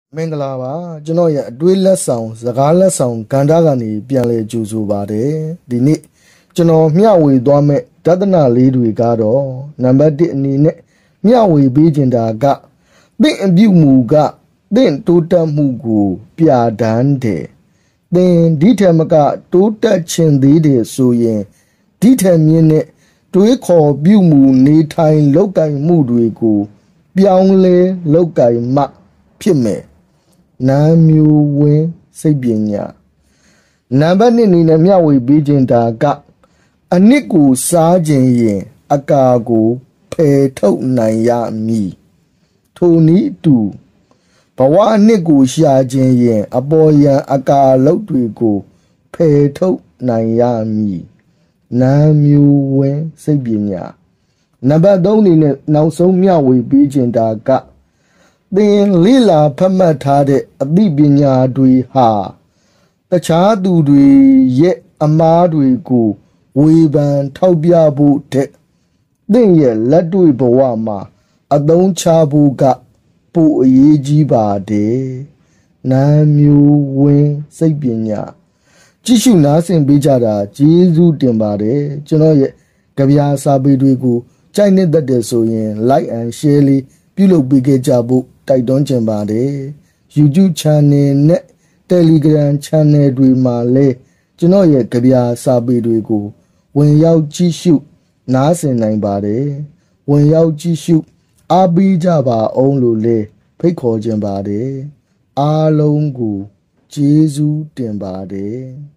မင်္ဂလာပါကျွန်တော်ရဲ့အတွေးလက်ဆောင်စကားလက်ဆောင်ကန္တာကနေပြန်လဲကြိုဆိုပါတယ်ဒီနေ့ကျွန်တော်မျှဝေသွားမဲ့တဒနာလေးတွေကတော့နံပါတ်1အနေနဲ့မျှဝေပေးခြင်းတာကသင်အပြုမှုကသင်တိုးတက်မှုကိုပြဒန်းတယ်သင်ဒီထက်မကတိုးတက်ခြင်းသေးတယ်ဆိုရင်ဒီထက်မြင့်တဲ့တွေးခေါ်ပြုမှုနေထိုင်လောက်ကင်မှုတွေကိုပြောင်းလဲလောက်ကင်မှဖြစ်မယ်နာမျိုးဝင်းစိတ်ပညာနံပါတ်2အနေနဲ့မျှဝေပေးခြင်းတာကအနစ်ကိုစားခြင်းရင်အကာကိုဖယ်ထုတ်နိုင်ရမည်ထိုနည်းတူဘဝအနစ်ကိုရှာခြင်းရင်အပေါ်ယံအကာလောက်တွေကိုဖယ်ထုတ်နိုင်ရမည်နာမျိုးဝင်းစိတ်ပညာနံပါတ်3အနေနဲ့နောက်ဆုံးမျှဝေပေးခြင်းတာကသင်လိလာဖတ်မှတ်ထားတဲ့အသိပညာတွေဟာတခြားသူတွေရဲ့အမားတွေကိုဝေဖန်ထောက်ပြဖို့တဲ့သင်ရဲ့လက်တွေ့ဘဝမှာအသုံးချဖို့ကပိုအရေးကြီးပါတယ်နာမျိုးဝင်းစိတ်ပညာကြည့်ရှုနားဆင်ပေးကြတာကျေးဇူးတင်ပါတယ်ကျွန်တော်ရဲ့ကြပြစာပေတွေကိုကြိုက်နေတတ်တယ်ဆိုရင် like and share လေးပြုလုပ်ပေးကြဖို့တိုက်တွန်းချင်ပါတယ် YouTube channel နဲ့ Telegram channel တွေမှာလည်းကျွန်တော်ရဲ့ကြပြစာပေတွေကိုဝင်ရောက်ကြည့်ရှုနားဆင်နိုင်ပါတယ်ဝင်ရောက်ကြည့်ရှုအားပေးကြပါအောင်လို့လည်းဖိတ်ခေါ်ချင်ပါတယ်အားလုံးကိုကျေးဇူးတင်ပါတယ်